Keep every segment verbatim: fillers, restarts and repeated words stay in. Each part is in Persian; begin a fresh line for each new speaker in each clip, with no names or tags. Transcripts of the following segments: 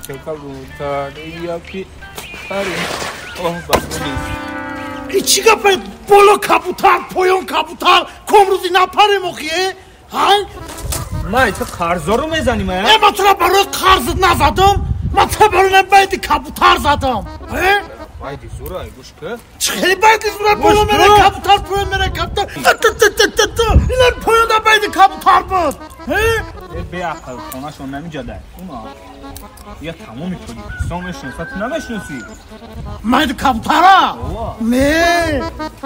تو کبوتر یا کی پری اوه بابونی
ای چی گپه بالا کبوتر پایان کبوتر کمروزی نپره مخیه های
مای تو قرضا رو میزنی من
ای من چرا برای قرضت نزدم من چرا برای نبایدی کبوتر زدم
بایدی زورای گوش که
خیلی بایدی زورای بالا میره کبوتر پایان میره کبوتر اینه پایان نبایدی کبوتر بود
به اقل خانهشون نمیجاده اونا یا تمامی تولی پیستان میشنسه تو نمیشنسی
مایدی کبوتره نه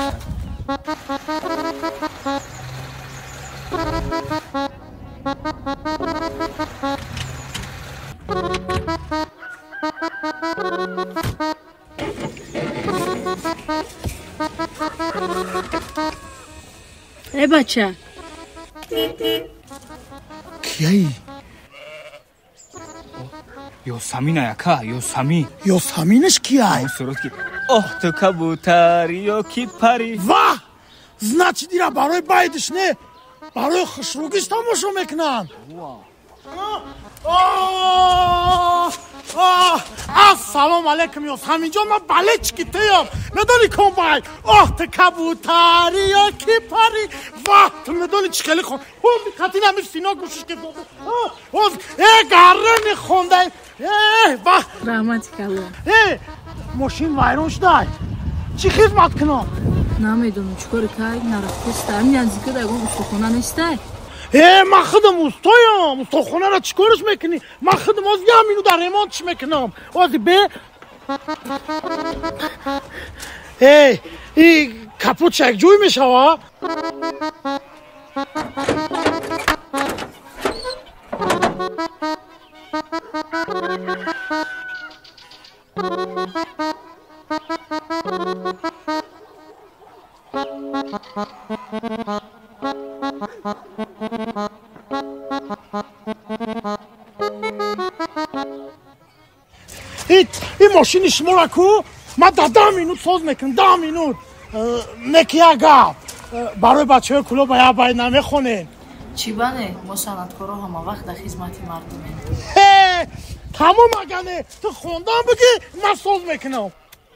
ای بچه
کیایی؟
یاسمین یکا یاسمین
یاسمینش کیایی؟
سرود که اوه تو کبوتر یا کی پری
واه значит دیره برای بایدش نه برای خشروگیش تماشا میکنن السلام علیکم یاسمین جان من بله چکیتیم میدونی کن باید اوه تو کبوتری یا کی پری واه تو میدونی چکلی خون اون کتی نمیر سینا گوشش که اوه ای گره نخونده ای واه
رحمتی کلا
ای ماشین ویرون شده چی خدمت کنم
نمیدونم چیکار کنی نرفته استم نزدیک دگون استخونه نیسته
ای من خودم استایم استخونه را چیکارش میکنی من خودم از یه مینو در ریمانتش میکنم واسه به ای ای کپوت چک جوی میشوه این این ماشین شما کو من در ده مینوت ساز میکنم ده مینوت نکی اگه برای بچه های کلو باید باید نمیخونین
چی بانه ما صنعتکارا همه وقت در خدمت مردمیم
تمام اگه تو خوندن بگی من ساز میکنم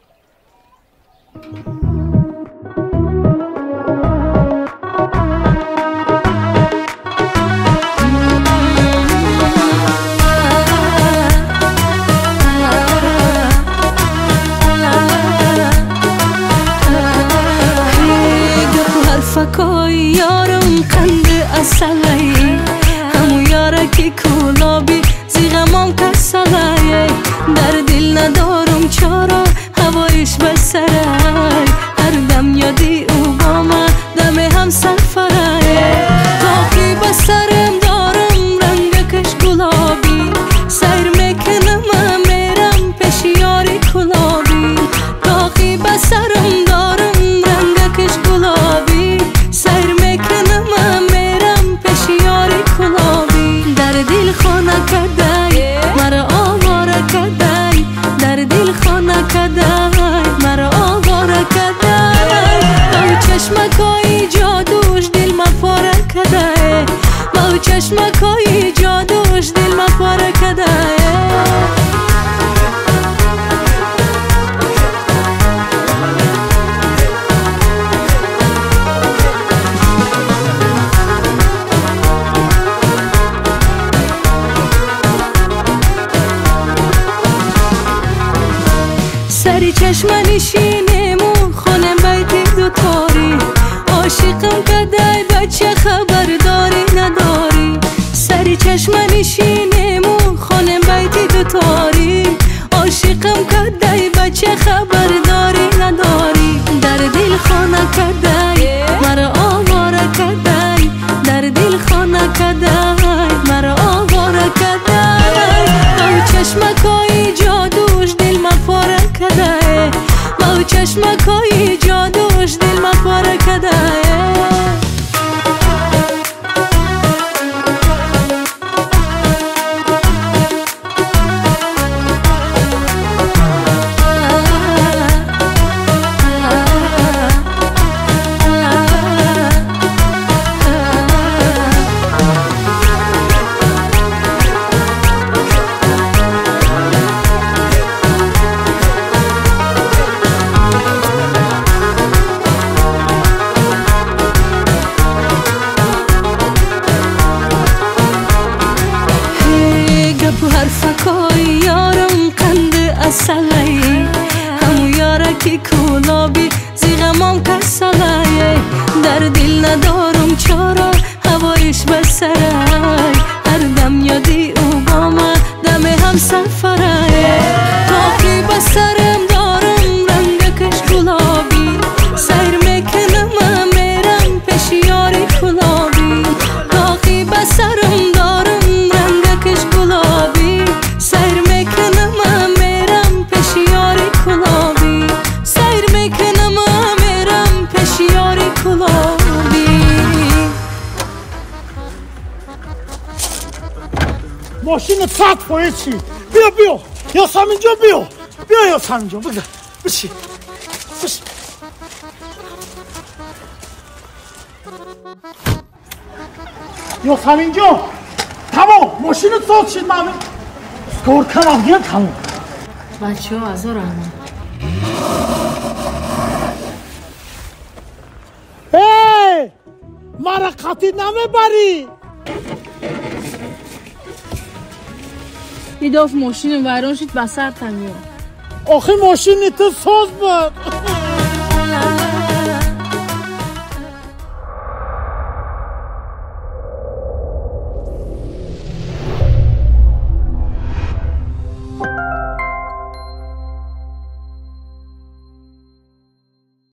فکای یارم قند اصلایی همو یاره که کلابی زیغمام کسلایی در دل ندارم چارا هوایش بسرای هر دم یادی او با من دم هم سفرای تاقی بسرم دارم رنگکش گلابی سیر میکنم میرم پیش یاری کلابی تاقی بسرم دارم رنگکش گلابی سیر میکنم میرم پیش یاری کلابی در دل خانه کدای مرا آواره کدای در دل خانه کدای مرا آواره کدای با چشمکای جادوش دل ما پاره کدای با چشمکای جادوش دل ما پاره کدای سری چشم نشینمو خونم بیت دوتاری عاشقم کدای بچه خبرداری نداری سری چشم نشینمو خونم بیت دوتاری عاشقم کدای بچه خبرداری نداری در دل خانه کدای مرا آواره کدای در دل خانه کدای مرا آواره کدای با چشمکای جادوش دل ما پاره کدای با چشمکای جادوش دل ما پاره کدای کی کلابی زیغمام کسالایه در دل ندارم چارا هوایش بسره هر دم یادی او با من دم هم سفره تاقی بسرم دارم رنگکش گلابی سیر میکنم میرم پیش یاری کلابی تاقی بسرم دارم رنگکش گلابی سیر میکنم میرم پیش یاری کلابی سیر میکنم میرم پیش یاری کلابی
ماشین صد پایه چی؟ بیا بیا یاسمین جان بیا بیا یاسمین جان بگذار بشی بشی یاسمین جان تمام ماشین صد شد مامین سکور کنم بیا تمام
بچه ها از رحمان
هی مرا قطی نمیبری
ایداف ماشین ویران شد بسر تمیام
آخه ماشین تو ساز بود